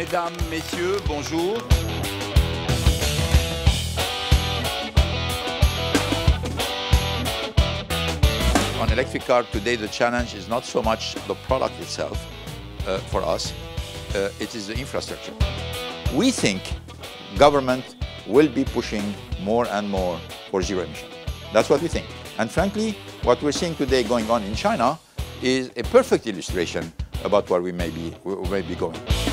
Mesdames, Messieurs, bonjour. On electric car today, the challenge is not so much the product itself for us, it is the infrastructure. We think government will be pushing more and more for zero emission. That's what we think. And frankly, what we're seeing today going on in China is a perfect illustration about where we may be going.